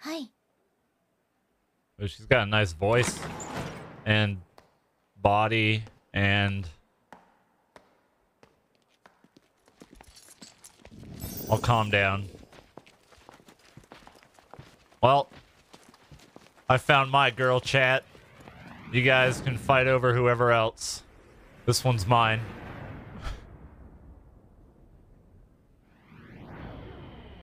Hi. But she's got a nice voice and body and I'll calm down. Well, I found my girl, chat. You guys can fight over whoever else. This one's mine.